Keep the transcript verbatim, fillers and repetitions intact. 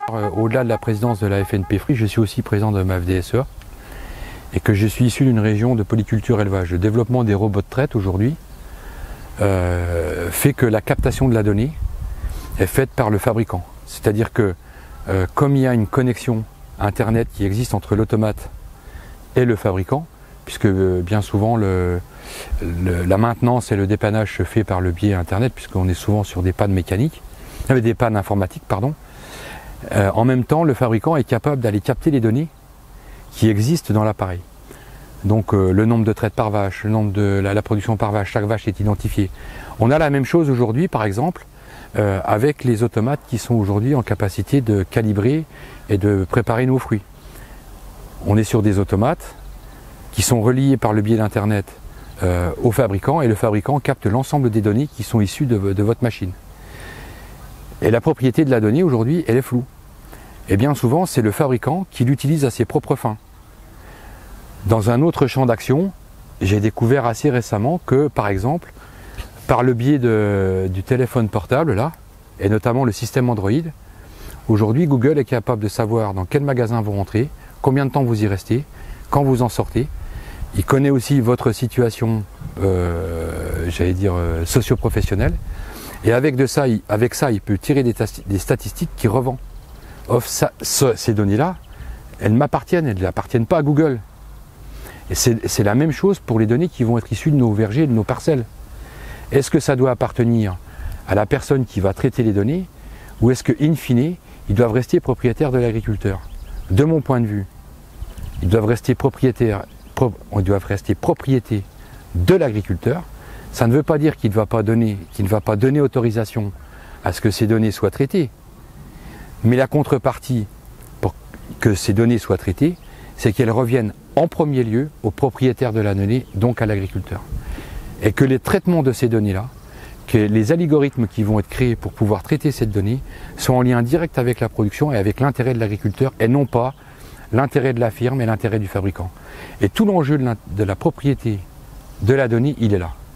Au-delà de la présidence de la F N P Fruits, je suis aussi président de ma F D S E A et que je suis issu d'une région de polyculture élevage. Le développement des robots de traite aujourd'hui euh, fait que la captation de la donnée est faite par le fabricant. C'est-à-dire que euh, comme il y a une connexion Internet qui existe entre l'automate et le fabricant, puisque euh, bien souvent le, le, la maintenance et le dépannage se fait par le biais Internet, puisqu'on est souvent sur des pannes mécaniques, euh, des pannes informatiques, pardon. Euh, en même temps, le fabricant est capable d'aller capter les données qui existent dans l'appareil. Donc euh, le nombre de traites par vache, le nombre de la, la production par vache, chaque vache est identifiée. On a la même chose aujourd'hui, par exemple, euh, avec les automates qui sont aujourd'hui en capacité de calibrer et de préparer nos fruits. On est sur des automates qui sont reliés par le biais d'Internet euh, au fabricant, et le fabricant capte l'ensemble des données qui sont issues de, de votre machine. Et la propriété de la donnée aujourd'hui, elle est floue. Et bien souvent, c'est le fabricant qui l'utilise à ses propres fins. Dans un autre champ d'action, j'ai découvert assez récemment que, par exemple, par le biais de, du téléphone portable, là, et notamment le système Android, aujourd'hui, Google est capable de savoir dans quel magasin vous rentrez, combien de temps vous y restez, quand vous en sortez. Il connaît aussi votre situation, euh, j'allais dire, euh, socio-professionnelle. Et avec, de ça, il, avec ça, il peut tirer des, des statistiques qu'il revend. Or, ça, ce, ces données-là, elles m'appartiennent, elles n'appartiennent pas à Google. Et c'est la même chose pour les données qui vont être issues de nos vergers, de nos parcelles. Est-ce que ça doit appartenir à la personne qui va traiter les données, ou est-ce que, in fine, ils doivent rester propriétaires de l'agriculteur? De mon point de vue, ils doivent rester propriétaires, pro, ils doivent rester propriété de l'agriculteur. Ça ne veut pas dire qu'il ne va pas donner, qu'il ne va pas donner autorisation à ce que ces données soient traitées. Mais la contrepartie pour que ces données soient traitées, c'est qu'elles reviennent en premier lieu au propriétaire de la donnée, donc à l'agriculteur. Et que les traitements de ces données-là, que les algorithmes qui vont être créés pour pouvoir traiter cette donnée, sont en lien direct avec la production et avec l'intérêt de l'agriculteur, et non pas l'intérêt de la firme et l'intérêt du fabricant. Et tout l'enjeu de la, de la propriété de la donnée, il est là.